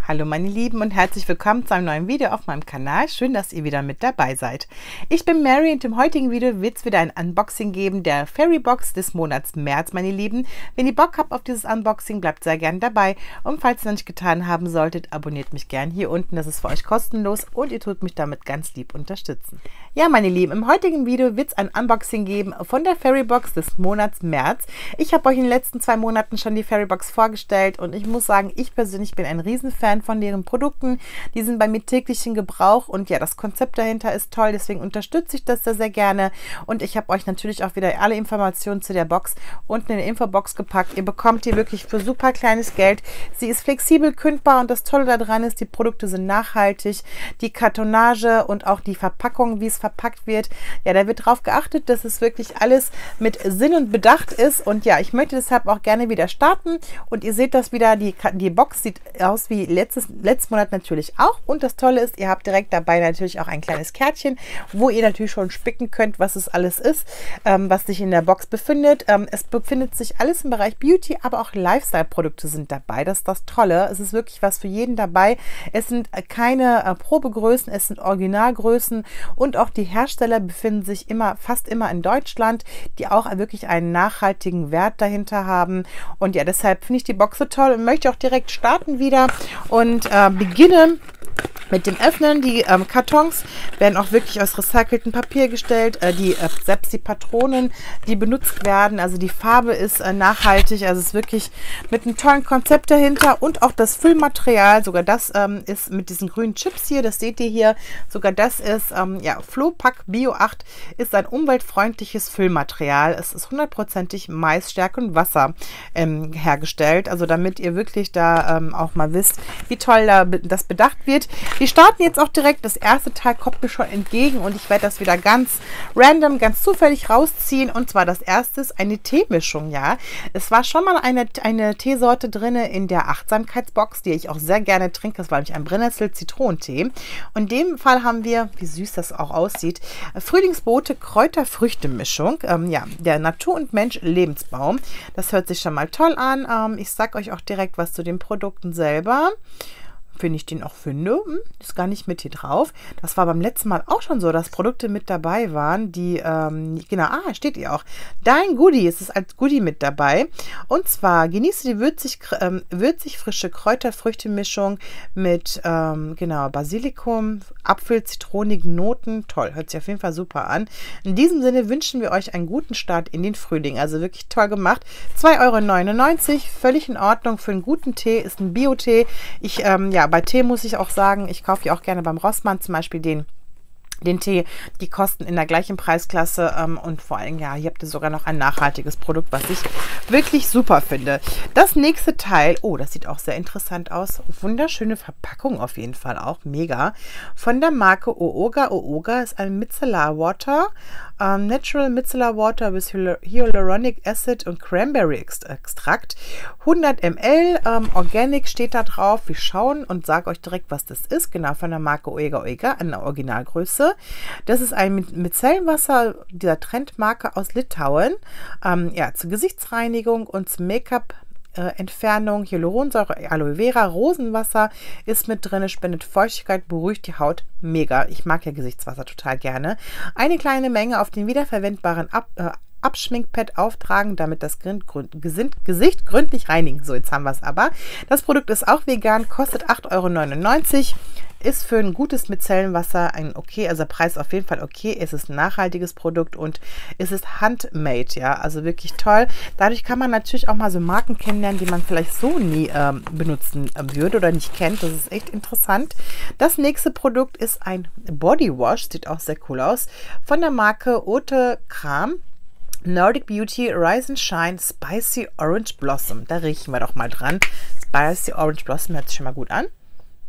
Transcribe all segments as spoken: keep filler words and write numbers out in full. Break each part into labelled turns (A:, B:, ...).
A: Hallo meine Lieben und herzlich willkommen zu einem neuen Video auf meinem Kanal. Schön, dass ihr wieder mit dabei seid. Ich bin Mary und im heutigen Video wird es wieder ein Unboxing geben der Fairy Box des Monats März, meine Lieben. Wenn ihr Bock habt auf dieses Unboxing, bleibt sehr gern dabei. Und falls ihr noch nicht getan haben solltet, abonniert mich gern hier unten. Das ist für euch kostenlos und ihr tut mich damit ganz lieb unterstützen. Ja, meine Lieben, im heutigen Video wird es ein Unboxing geben von der Fairy Box des Monats März. Ich habe euch in den letzten zwei Monaten schon die Fairy Box vorgestellt und ich muss sagen, ich persönlich bin ein Riesenfan von deren Produkten. Die sind bei mir täglich in Gebrauch und ja, das Konzept dahinter ist toll, deswegen unterstütze ich das sehr, sehr gerne. Und ich habe euch natürlich auch wieder alle Informationen zu der Box unten in die Infobox gepackt. Ihr bekommt die wirklich für super kleines Geld. Sie ist flexibel kündbar und das Tolle daran ist, die Produkte sind nachhaltig. Die Kartonage und auch die Verpackung, wie es verpackt wird, ja, da wird darauf geachtet, dass es wirklich alles mit Sinn und Bedacht ist. Und ja, ich möchte deshalb auch gerne wieder starten und ihr seht das wieder, die, die Box sieht aus wie letztes, letzten Monat natürlich auch. Und das Tolle ist, ihr habt direkt dabei natürlich auch ein kleines Kärtchen, wo ihr natürlich schon spicken könnt, was es alles ist, ähm, was sich in der Box befindet. Ähm, es befindet sich alles im Bereich Beauty, aber auch Lifestyle-Produkte sind dabei. Das ist das Tolle. Es ist wirklich was für jeden dabei. Es sind keine äh, Probegrößen, es sind Originalgrößen und auch die Hersteller befinden sich immer, fast immer in Deutschland, die auch wirklich einen nachhaltigen Wert dahinter haben. Und ja, deshalb finde ich die Box so toll und möchte auch direkt starten wieder und äh, beginnen mit dem Öffnen. Die ähm, Kartons werden auch wirklich aus recyceltem Papier gestellt. Äh, die, äh, selbst die Patronen, die benutzt werden, also die Farbe ist äh, nachhaltig, also es ist wirklich mit einem tollen Konzept dahinter und auch das Füllmaterial, sogar das ähm, ist mit diesen grünen Chips hier, das seht ihr hier, sogar das ist, ähm, ja, Flopack Bio acht ist ein umweltfreundliches Füllmaterial. Es ist hundertprozentig Mais, Stärke und Wasser ähm, hergestellt, also damit ihr wirklich da ähm, auch mal wisst, wie toll da das bedacht wird. Wir starten jetzt auch direkt. Das erste Teil kommt mir schon entgegen und ich werde das wieder ganz random, ganz zufällig rausziehen. Und zwar das erste ist eine Teemischung, ja. Es war schon mal eine, eine Teesorte drin in der Achtsamkeitsbox, die ich auch sehr gerne trinke. Das war nämlich ein Brennnessel-Zitronentee. Und in dem Fall haben wir, wie süß das auch aussieht, Frühlingsbote Kräuter-Früchte-Mischung. Ähm, ja, der Natur- und Mensch-Lebensbaum. Das hört sich schon mal toll an. Ähm, ich sage euch auch direkt was zu den Produkten selber. Wenn ich den auch finde, ist gar nicht mit hier drauf. Das war beim letzten Mal auch schon so, dass Produkte mit dabei waren, die, ähm, genau, ah, steht ihr auch. Dein Goodie, es ist als Goodie mit dabei. Und zwar genieße die würzig, ähm, würzig frische Kräuter-Früchte-Mischung mit, ähm, genau, Basilikum, Apfel, zitronigen Noten. Toll, hört sich auf jeden Fall super an. In diesem Sinne wünschen wir euch einen guten Start in den Frühling. Also wirklich toll gemacht. zwei Euro neunundneunzig, völlig in Ordnung für einen guten Tee, ist ein Bio-Tee. Ich, ähm, ja, bei Tee muss ich auch sagen, ich kaufe ja auch gerne beim Rossmann zum Beispiel den den Tee, die kosten in der gleichen Preisklasse ähm, und vor allem, ja, hier habt ihr sogar noch ein nachhaltiges Produkt, was ich wirklich super finde. Das nächste Teil, oh, das sieht auch sehr interessant aus. Wunderschöne Verpackung auf jeden Fall auch, mega. Von der Marke Ooga. Ooga ist ein Micellar Water, ähm, Natural Micellar Water with Hyaluronic Acid und Cranberry Extrakt. hundert Milliliter, ähm, Organic steht da drauf. Wir schauen und sage euch direkt, was das ist. Genau, von der Marke Ooga Ooga, an der Originalgröße. Das ist ein Micellenwasser dieser Trendmarke aus Litauen. Ähm, ja, zur Gesichtsreinigung und zum Make-up äh, Entfernung, Hyaluronsäure, Aloe Vera, Rosenwasser ist mit drin, spendet Feuchtigkeit, beruhigt die Haut. Mega. Ich mag ja Gesichtswasser total gerne. Eine kleine Menge auf den wiederverwendbaren Ab äh, Abschminkpad auftragen, damit das Gesicht gründlich reinigen. So, jetzt haben wir es aber. Das Produkt ist auch vegan, kostet acht Euro neunundneunzig. Ist für ein gutes Micellenwasser ein okay, also der Preis auf jeden Fall okay. Es ist ein nachhaltiges Produkt und es ist handmade, ja, also wirklich toll. Dadurch kann man natürlich auch mal so Marken kennenlernen, die man vielleicht so nie ähm, benutzen äh, würde oder nicht kennt. Das ist echt interessant. Das nächste Produkt ist ein Body Wash, sieht auch sehr cool aus, von der Marke Ote Kram. Nordic Beauty Rise and Shine Spicy Orange Blossom. Da riechen wir doch mal dran. Spicy Orange Blossom hört sich schon mal gut an.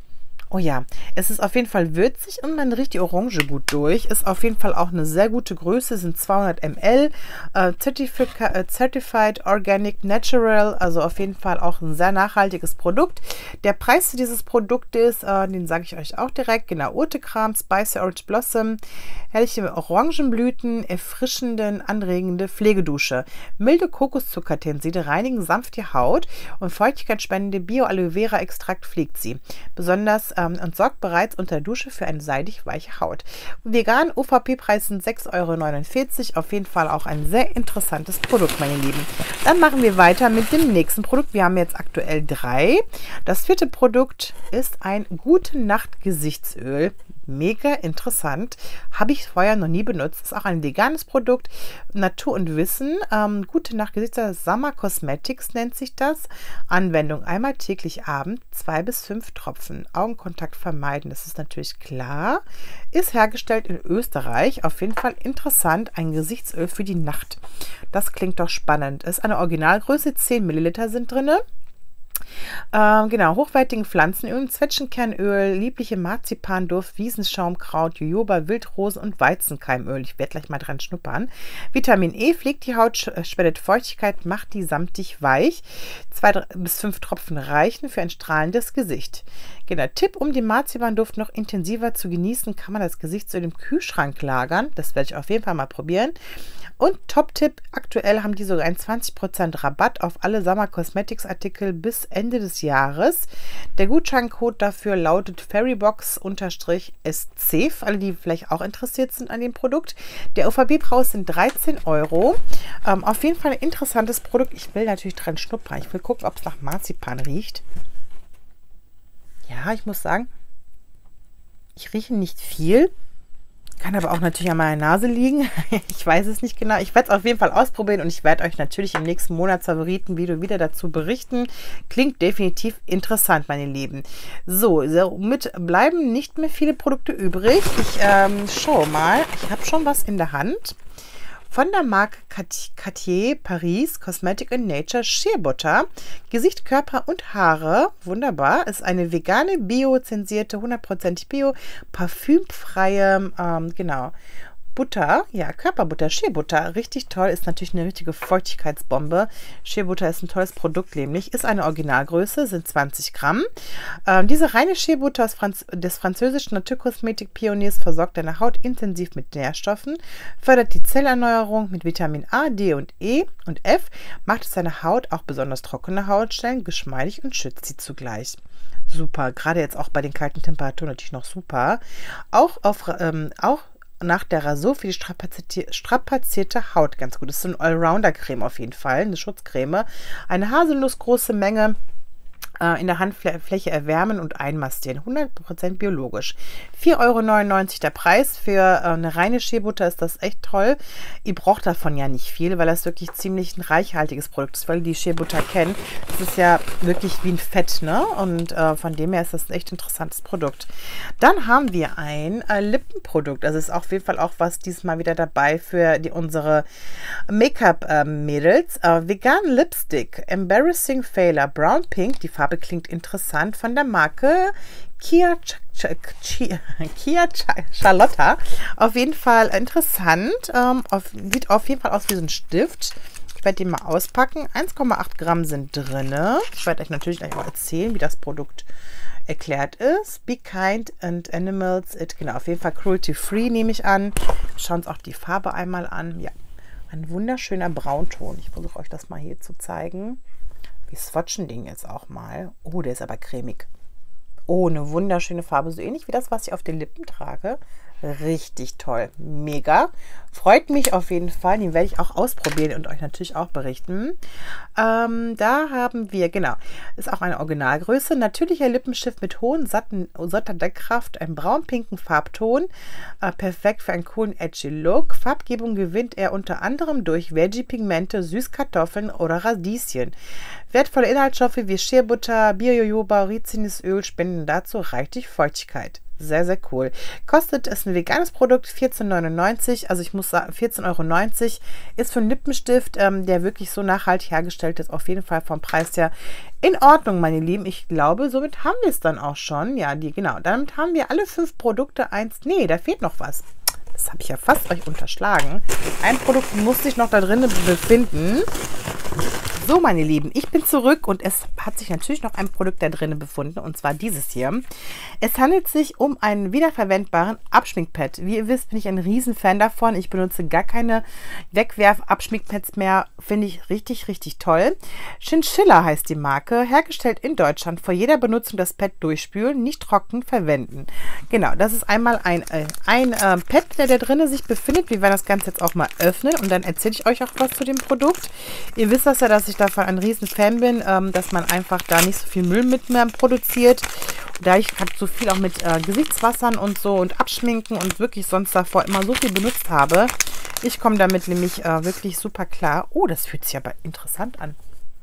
A: Oh ja, es ist auf jeden Fall würzig und man riecht die Orange gut durch. Ist auf jeden Fall auch eine sehr gute Größe, sind zweihundert Milliliter, äh, Certific äh, Certified Organic Natural, also auf jeden Fall auch ein sehr nachhaltiges Produkt. Der Preis für dieses Produkt ist, äh, den sage ich euch auch direkt, genau, Urtekram, Spicy Orange Blossom, herrliche Orangenblüten, erfrischenden, anregende Pflegedusche, milde Kokoszuckertenside reinigen sanft die Haut und feuchtigkeitsspendende Bio-Aloe Vera Extrakt pflegt sie. Besonders ähm, und sorgt bereits unter der Dusche für eine seidig weiche Haut. Vegan U V P-Preis sind sechs Euro neunundvierzig. Auf jeden Fall auch ein sehr interessantes Produkt, meine Lieben. Dann machen wir weiter mit dem nächsten Produkt. Wir haben jetzt aktuell drei. Das vierte Produkt ist ein Gute-Nacht-Gesichtsöl. Mega interessant. Habe ich vorher noch nie benutzt. Ist auch ein veganes Produkt. Natur und Wissen. Ähm, Gute Nacht Gesichtsöl. Summer Cosmetics nennt sich das. Anwendung einmal täglich Abend. Zwei bis fünf Tropfen. Augenkontakt vermeiden. Das ist natürlich klar. Ist hergestellt in Österreich. Auf jeden Fall interessant. Ein Gesichtsöl für die Nacht. Das klingt doch spannend. Ist eine Originalgröße. zehn Milliliter sind drin. Ähm, genau, hochwertigen Pflanzenöl, Zwetschgenkernöl, liebliche Marzipanduft, Wiesenschaumkraut, Jojoba, Wildrosen und Weizenkeimöl. Ich werde gleich mal dran schnuppern. Vitamin E pflegt die Haut, spendet Feuchtigkeit, macht die samtig weich. Zwei bis fünf Tropfen reichen für ein strahlendes Gesicht. Genau, Tipp, um den Marzipanduft noch intensiver zu genießen, kann man das Gesichtsöl im Kühlschrank lagern. Das werde ich auf jeden Fall mal probieren. Und Top-Tipp, aktuell haben die sogar einen zwanzig Prozent Rabatt auf alle Summer Cosmetics Artikel bis Ende des Jahres. Der Gutscheincode dafür lautet fairybox-S C, für alle, die vielleicht auch interessiert sind an dem Produkt. Der U V P-Preis sind dreizehn Euro. Ähm, auf jeden Fall ein interessantes Produkt. Ich will natürlich dran schnuppern. Ich will gucken, ob es nach Marzipan riecht. Ja, ich muss sagen, ich rieche nicht viel. Kann aber auch natürlich an meiner Nase liegen. Ich weiß es nicht genau. Ich werde es auf jeden Fall ausprobieren und ich werde euch natürlich im nächsten Monatsfavoriten-Video wieder dazu berichten. Klingt definitiv interessant, meine Lieben. So, somit bleiben nicht mehr viele Produkte übrig. Ich ähm, schaue mal. Ich habe schon was in der Hand. Von der Marke Cartier Paris Cosmetic and Nature Shea Butter. Gesicht, Körper und Haare. Wunderbar. Ist eine vegane, biozensierte, hundertprozentig bio, parfümfreie, ähm, genau, Butter, ja, Körperbutter, Shea Butter, richtig toll, ist natürlich eine richtige Feuchtigkeitsbombe. Shea Butter ist ein tolles Produkt, nämlich ist eine Originalgröße, sind zwanzig Gramm. Ähm, diese reine Shea Butter des, Franz des französischen Naturkosmetik-Pioniers versorgt deine Haut intensiv mit Nährstoffen, fördert die Zellerneuerung mit Vitamin A, D und E und F, macht es deine Haut, auch besonders trockene Hautstellen, geschmeidig und schützt sie zugleich. Super, gerade jetzt auch bei den kalten Temperaturen natürlich noch super. Auch auf, ähm, auch nach der Rasur für die strapazierte, strapazierte Haut ganz gut. Das ist so ein Allrounder-Creme auf jeden Fall, eine Schutzcreme. Eine haselnussgroße Menge äh, in der Handfläche erwärmen und einmastieren. hundert Prozent biologisch. vier Euro neunundneunzig der Preis. Für äh, eine reine Shea Butter ist das echt toll. Ihr braucht davon ja nicht viel, weil das wirklich ziemlich ein reichhaltiges Produkt ist, weil ihr die Shea Butter kennt. Das ist ja wirklich wie ein Fett, ne? Und äh, von dem her ist das ein echt interessantes Produkt. Dann haben wir ein äh, Lippenprodukt. Also ist auf jeden Fall auch was diesmal wieder dabei für die, unsere Make-up-Mädels. Äh, äh, vegan Lipstick, Embarrassing Failure, Brown Pink. Die Farbe klingt interessant, von der Marke Kia, Kia Charlotta. Auf jeden Fall interessant. Ähm, auf, sieht auf jeden Fall aus wie so ein Stift. Ich werde den mal auspacken. eins Komma acht Gramm sind drin. Ich werde euch natürlich gleich mal erzählen, wie das Produkt erklärt ist. Be kind and animals. It, genau, auf jeden Fall cruelty free, nehme ich an. Schauen uns auch die Farbe einmal an. Ja, ein wunderschöner Braunton. Ich versuche euch das mal hier zu zeigen. Wir swatchen den jetzt auch mal. Oh, der ist aber cremig. Oh, eine wunderschöne Farbe. So ähnlich wie das, was ich auf den Lippen trage. Richtig toll. Mega. Freut mich auf jeden Fall. Den werde ich auch ausprobieren und euch natürlich auch berichten. Ähm, da haben wir, genau, ist auch eine Originalgröße. Natürlicher Lippenstift mit hohen, satten, satter Deckkraft, einem braun-pinken Farbton. Äh, perfekt für einen coolen, edgy Look. Farbgebung gewinnt er unter anderem durch Veggie-Pigmente, Süßkartoffeln oder Radieschen. Wertvolle Inhaltsstoffe wie Shea Butter, Bio-Jojoba, Rizinusöl spenden dazu reichlich Feuchtigkeit. Sehr, sehr cool. Kostet, ist ein veganes Produkt, vierzehn neunundneunzig, also ich muss sagen, vierzehn Euro neunzig, ist für einen Lippenstift, ähm, der wirklich so nachhaltig hergestellt ist, auf jeden Fall vom Preis her in Ordnung, meine Lieben. Ich glaube, somit haben wir es dann auch schon. Ja, die, genau, damit haben wir alle fünf Produkte eins, nee, da fehlt noch was. Das habe ich ja fast euch unterschlagen. Ein Produkt muss sich noch da drin befinden. So, meine Lieben, ich bin zurück und es hat sich natürlich noch ein Produkt da drin befunden, und zwar dieses hier. Es handelt sich um einen wiederverwendbaren Abschminkpad. Wie ihr wisst, bin ich ein Riesenfan davon. Ich benutze gar keine Wegwerf-Abschminkpads mehr. Finde ich richtig, richtig toll. Chinchilla heißt die Marke, hergestellt in Deutschland. Vor jeder Benutzung das Pad durchspülen, nicht trocken verwenden. Genau, das ist einmal ein, äh, ein äh, Pad, der da drin sich befindet. Wir werden das Ganze jetzt auch mal öffnen und dann erzähle ich euch auch was zu dem Produkt. Ihr wisst das ja, dass ich davon ein riesen Fan bin, ähm, dass man einfach da nicht so viel Müll mit mehr produziert. Da ich halt so viel auch mit äh, Gesichtswassern und so und Abschminken und wirklich sonst davor immer so viel benutzt habe. Ich komme damit nämlich äh, wirklich super klar. Oh, das fühlt sich aber interessant an.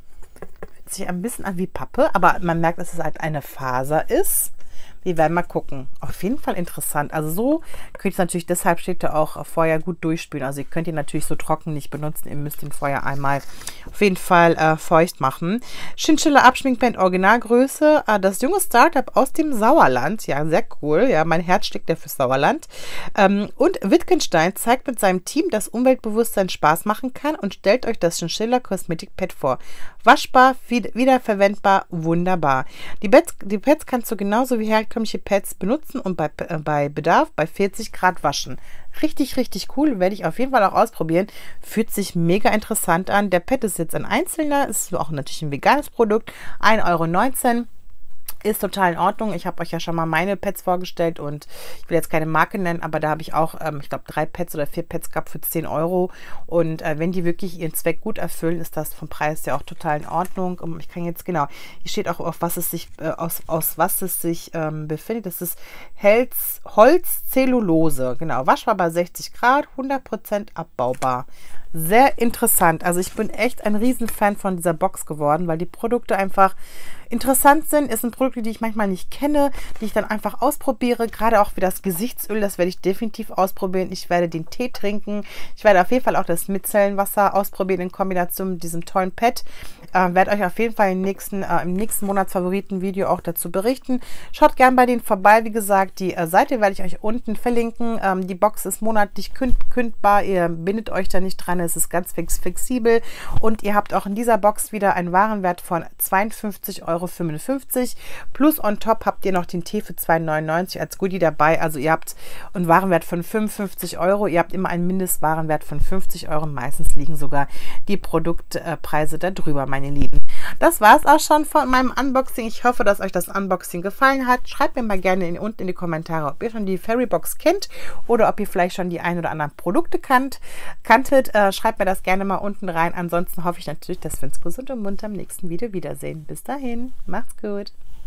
A: Fühlt sich ein bisschen an wie Pappe, aber man merkt, dass es halt eine Faser ist. Wir werden mal gucken. Auf jeden Fall interessant. Also so könnt ihr es natürlich, deshalb steht da auch vorher gut durchspülen. Also ihr könnt ihn natürlich so trocken nicht benutzen. Ihr müsst ihn vorher einmal auf jeden Fall äh, feucht machen. Chinchilla Abschminkband Originalgröße. Äh, das junge Startup aus dem Sauerland. Ja, sehr cool. Ja, mein Herz steckt ja fürs Sauerland. Ähm, und Wittgenstein zeigt mit seinem Team, dass Umweltbewusstsein Spaß machen kann und stellt euch das Chinchilla Cosmetic Pad vor. Waschbar, wiederverwendbar, wunderbar. Die Pads, die Pads kannst du genauso wie herkömmliche Pads benutzen und bei, äh, bei Bedarf bei vierzig Grad waschen. Richtig, richtig cool. Werde ich auf jeden Fall auch ausprobieren. Fühlt sich mega interessant an. Der Pad ist jetzt ein einzelner, ist auch natürlich ein veganes Produkt. ein Euro neunzehn. Ist total in Ordnung. Ich habe euch ja schon mal meine Pads vorgestellt und ich will jetzt keine Marke nennen, aber da habe ich auch, ähm, ich glaube, drei Pads oder vier Pads gehabt für zehn Euro. Und äh, wenn die wirklich ihren Zweck gut erfüllen, ist das vom Preis ja auch total in Ordnung. Und ich kann jetzt, genau, hier steht auch, auf was es sich, äh, aus, aus was es sich ähm, befindet. Das ist Holz, Holzzellulose. Genau, waschbar bei sechzig Grad, hundert Prozent abbaubar. Sehr interessant. Also ich bin echt ein Riesenfan von dieser Box geworden, weil die Produkte einfach interessant sind. Es sind Produkte, die ich manchmal nicht kenne, die ich dann einfach ausprobiere. Gerade auch wie das Gesichtsöl, das werde ich definitiv ausprobieren. Ich werde den Tee trinken. Ich werde auf jeden Fall auch das Micellenwasser ausprobieren in Kombination mit diesem tollen Pad. Äh, werde euch auf jeden Fall im nächsten, äh, im nächsten Monatsfavoriten-Video auch dazu berichten. Schaut gern bei denen vorbei. Wie gesagt, die äh, Seite werde ich euch unten verlinken. Ähm, die Box ist monatlich künd kündbar. Ihr bindet euch da nicht dran. Es ist ganz fix flexibel. Und ihr habt auch in dieser Box wieder einen Warenwert von zweiundfünfzig Euro fünfundfünfzig. Plus on top habt ihr noch den Tee für zwei neunundneunzig als Goodie dabei. Also ihr habt einen Warenwert von fünfundfünfzig Euro. Ihr habt immer einen Mindestwarenwert von fünfzig Euro. Meistens liegen sogar die Produktpreise da drüber, meine Lieben. Das war es auch schon von meinem Unboxing. Ich hoffe, dass euch das Unboxing gefallen hat. Schreibt mir mal gerne in, unten in die Kommentare, ob ihr schon die Fairybox kennt oder ob ihr vielleicht schon die ein oder anderen Produkte kannt, kanntet. Äh, schreibt mir das gerne mal unten rein. Ansonsten hoffe ich natürlich, dass wir uns gesund und munter im nächsten Video wiedersehen. Bis dahin, macht's gut.